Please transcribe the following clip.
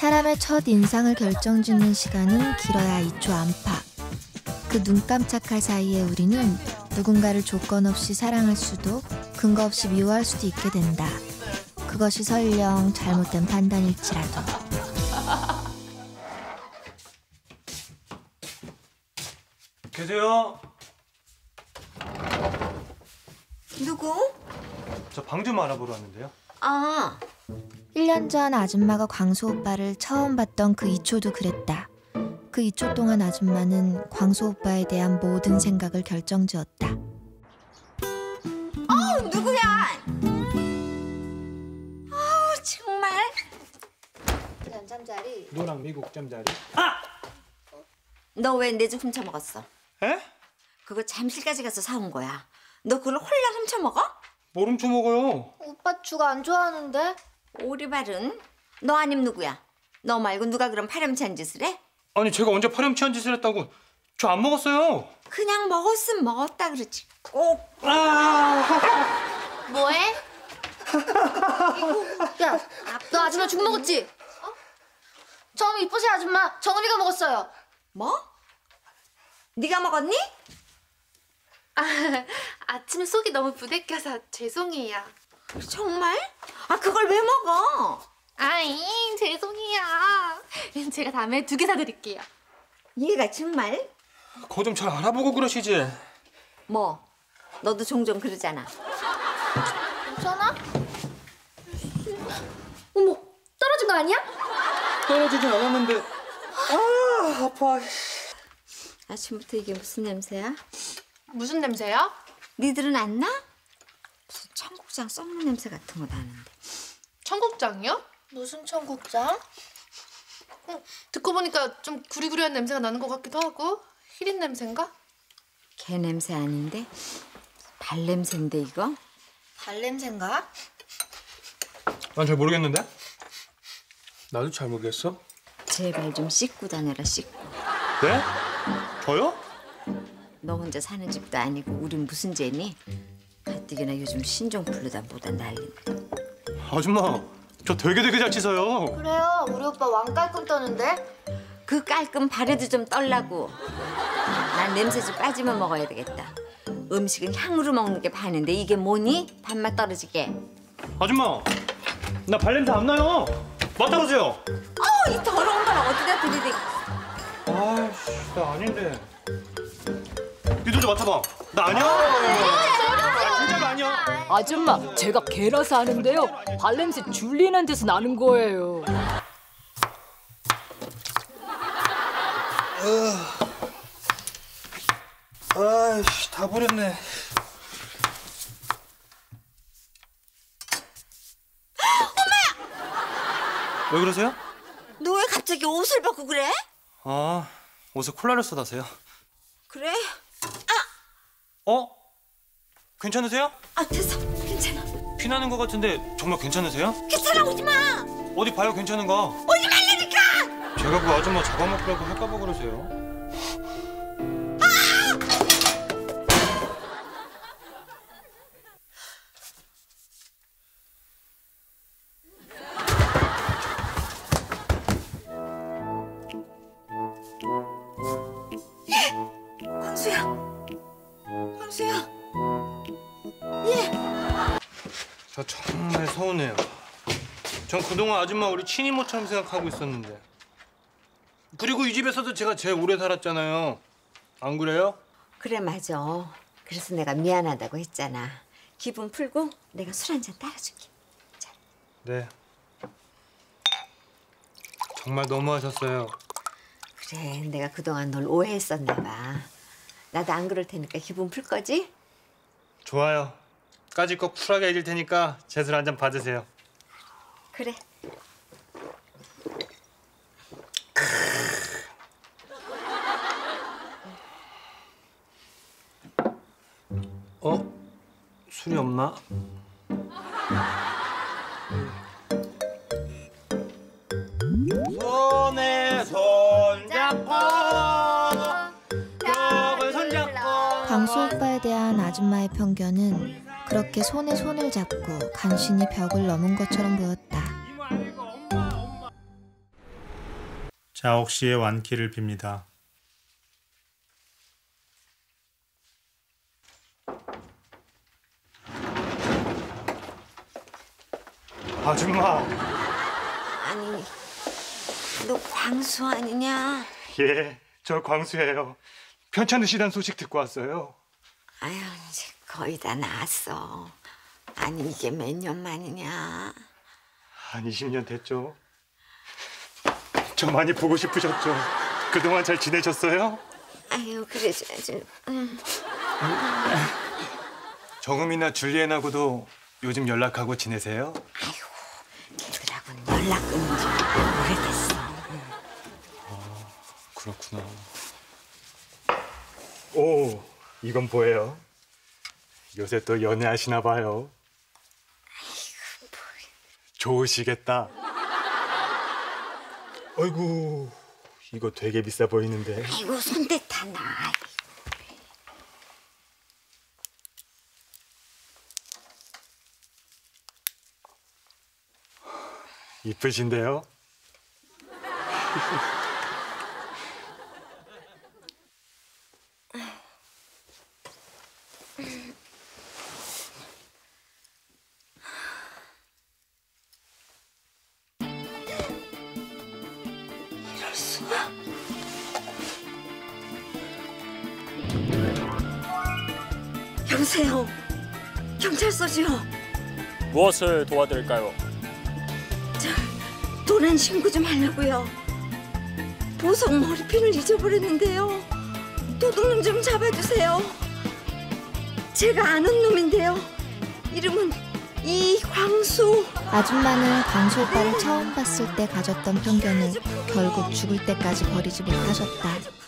사람의 첫 인상을 결정짓는 시간은 길어야 2초 안팎. 그 눈 깜짝할 사이에 우리는 누군가를 조건 없이 사랑할 수도 근거 없이 미워할 수도 있게 된다. 그것이 설령 잘못된 판단일지라도. 계세요? 누구? 저 방 좀 알아보러 왔는데요. 아, 1년 전 아줌마가 광수 오빠를 처음 봤던 그 2초도 그랬다. 그 2초 동안 아줌마는 광수 오빠에 대한 모든 생각을 결정지었다. 누구야? 정말? 잠자리. 노랑 미국 잠자리. 너 왜 내 집 훔쳐먹었어? 에? 그거 잠실까지 가서 사온 거야. 너 그걸 홀랑 훔쳐먹어? 뭘 훔쳐먹어요? 오빠 죽 안 좋아하는데? 오리발은? 너 아님 누구야? 너 말고 누가 그런 파렴치한 짓을 해? 아니 제가 언제 파렴치한 짓을 했다고. 저 안 먹었어요. 그냥 먹었으면 먹었다 그러지. 꼭. 뭐해? 야, 너 아줌마 죽 먹었지? 처음 이쁘신 아줌마 정은이가 먹었어요. 뭐? 네가 먹었니? 아침에 속이 너무 부대껴서 죄송해요. 정말? 그걸 왜 먹어? 아잉, 죄송해요. 제가 다음에 2개 사드릴게요. 얘가 정말? 그거 좀 잘 알아보고 그러시지. 뭐? 너도 종종 그러잖아. 괜찮아? 어머, 떨어진 거 아니야? 떨어지진 않았는데. 아파. 아침부터 이게 무슨 냄새야? 무슨 냄새요? 니들은 안 나? 무슨 청국장 썩는 냄새 같은 거 나는데. 청국장이요? 무슨 청국장? 듣고 보니까 좀 구리구리한 냄새가 나는 것 같기도 하고. 희린 냄새인가? 개 냄새 아닌데? 발 냄새인데 이거? 발냄새인가? 난 잘 모르겠는데. 나도 잘 모르겠어. 제발 좀 씻고 다녀라, 씻고. 네? 저요? 너 혼자 사는 집도 아니고 우린 무슨 죄니? 가뜩이나 요즘 신종플루다 뭐다 난리인데. 아줌마, 저 되게 잘 씻어요. 그래요, 우리 오빠 왕깔끔 떠는데? 그 깔끔 발에도 좀 떨라고. 난 냄새 좀 빠지면 먹어야 되겠다. 음식은 향으로 먹는 게 반인데 이게 뭐니? 밥맛 떨어지게. 아줌마, 나 발냄새 안 나요. 맡아보세요. 이 더러운 걸 어디다 들이대. 아이씨, 나 아닌데. 니도 좀 맡아봐. 나 아니야. 진짜로 아니야. 아줌마, 제가 개라서 아는데요. 발냄새 줄리는 데서 나는 거예요. 아이씨, 다 버렸네. 왜 그러세요? 너 왜 갑자기 옷을 벗고 그래? 옷에 콜라를 쏟아서요. 그래? 괜찮으세요? 됐어. 괜찮아. 피나는 것 같은데 정말 괜찮으세요? 괜찮아, 오지 마. 어디 봐요, 괜찮은 거. 오지 말라니까. 제가 그 아줌마 잡아먹으라고 할까 봐 그러세요. 광수야. 저 정말 서운해요. 전 그동안 아줌마 우리 친이모처럼 생각하고 있었는데. 그리고 이 집에서도 제가 제일 오래 살았잖아요. 안 그래요? 그래, 맞아. 그래서 내가 미안하다고 했잖아. 기분 풀고 내가 술 한 잔 따라줄게. 자. 네. 정말 너무하셨어요. 그래, 내가 그동안 널 오해했었나 봐. 나도 안 그럴 테니까 기분 풀 거지? 좋아요. 까짓거 쿨하게 해줄 테니까 제 술 한 잔 받으세요. 그래. 술이 없나? 손에 손 잡고 벽을 손 잡고. 광수 오빠에 대한 아줌마의 편견은 그렇게 손에 손을 잡고 간신히 벽을 넘은 것처럼 보였다. 자옥 씨의 완키를 빕니다. 아줌마. 아니, 너 광수 아니냐? 예, 저 광수예요. 편찮으시단 소식 듣고 왔어요. 아유, 이제 거의 다 나았어. 아니, 이게 몇 년 만이냐? 한 20년 됐죠. 저 많이 보고 싶으셨죠? 그동안 잘 지내셨어요? 아유, 그래줘야지. 정음이나 줄리엔하고도 요즘 연락하고 지내세요? 걔들하고는 연락 끊은 지 오래됐어. 그렇구나. 오, 이건 뭐예요? 요새 또 연애하시나 봐요. 좋으시겠다. 아이고, 이거 되게 비싸 보이는데. 아이고, 손댔다 나. 이쁘신데요? 이럴 수가? 여보세요. 경찰서죠? 무엇을 도와드릴까요? 도난 신고 좀 하려고요. 보석 머리핀을 잊어버렸는데요. 도둑놈 좀 잡아주세요. 제가 아는 놈인데요. 이름은 이광수. 아줌마는 광수 오빠를 처음 봤을 때 가졌던 편견을 결국 죽을 때까지 버리지 못하셨다.